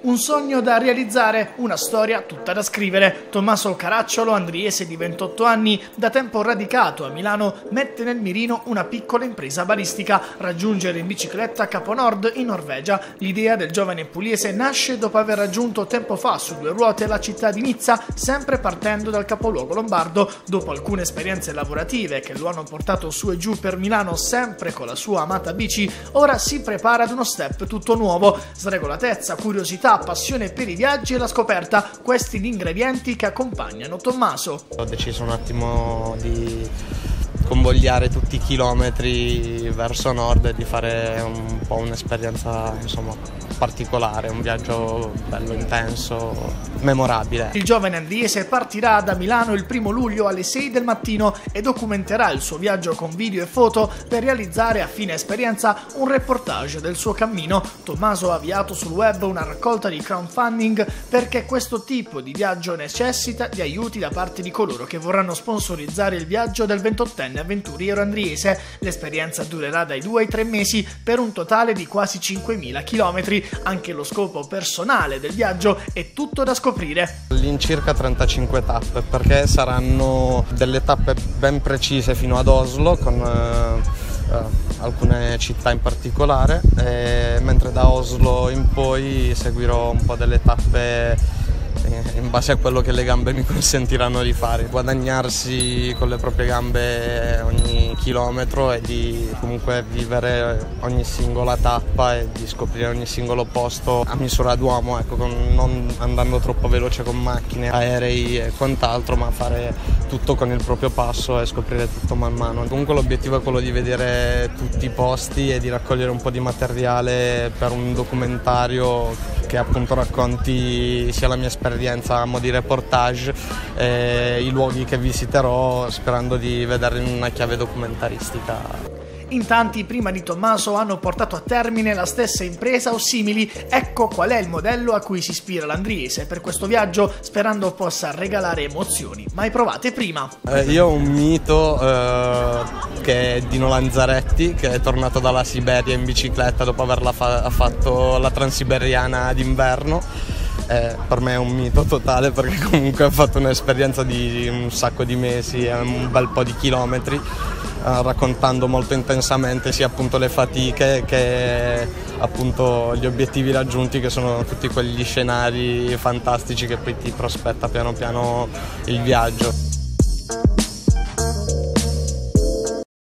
Un sogno da realizzare, una storia tutta da scrivere. Tommaso Caracciolo, andriese di 28 anni, da tempo radicato a Milano, mette nel mirino una piccola impresa baristica, raggiungere in bicicletta Capo Nord in Norvegia. L'idea del giovane pugliese nasce dopo aver raggiunto tempo fa su due ruote la città di Nizza, sempre partendo dal capoluogo lombardo. Dopo alcune esperienze lavorative che lo hanno portato su e giù per Milano sempre con la sua amata bici, ora si prepara ad uno step tutto nuovo. Sregolatezza, curiosità, passione per i viaggi e la scoperta, questi gli ingredienti che accompagnano Tommaso. Ho deciso un attimo di convogliare tutti i chilometri verso nord e di fare un po' un'esperienza particolare, un viaggio bello, intenso, memorabile. Il giovane andriese partirà da Milano il 1° luglio alle 6 del mattino e documenterà il suo viaggio con video e foto per realizzare a fine esperienza un reportage del suo cammino. Tommaso ha avviato sul web una raccolta di crowdfunding perché questo tipo di viaggio necessita di aiuti da parte di coloro che vorranno sponsorizzare il viaggio del 28enne avventuriero andriese. L'esperienza durerà dai 2 ai 3 mesi per un totale di quasi 5.000 chilometri. Anche lo scopo personale del viaggio è tutto da scoprire. All'incirca 35 tappe, perché saranno delle tappe ben precise fino ad Oslo con alcune città in particolare, mentre da Oslo in poi seguirò un po' delle tappe in base a quello che le gambe mi consentiranno di fare, guadagnarsi con le proprie gambe ogni chilometro e di comunque vivere ogni singola tappa e di scoprire ogni singolo posto a misura d'uomo, ecco, non andando troppo veloce con macchine, aerei e quant'altro, ma fare tutto con il proprio passo e scoprire tutto man mano. Comunque l'obiettivo è quello di vedere tutti i posti e di raccogliere un po' di materiale per un documentario che appunto racconti sia la mia esperienza a mo' di reportage e i luoghi che visiterò, sperando di vederli in una chiave documentaristica. In tanti prima di Tommaso hanno portato a termine la stessa impresa o simili. Ecco qual è il modello a cui si ispira l'andriese per questo viaggio, sperando possa regalare emozioni mai provate prima. Io ho un mito che è Dino Lanzaretti, che è tornato dalla Siberia in bicicletta dopo averla fatto la transiberiana d'inverno. Per me è un mito totale, perché comunque ha fatto un'esperienza di un sacco di mesi e un bel po' di chilometri, raccontando molto intensamente sia appunto le fatiche che appunto gli obiettivi raggiunti, che sono tutti quegli scenari fantastici che poi ti prospetta piano piano il viaggio.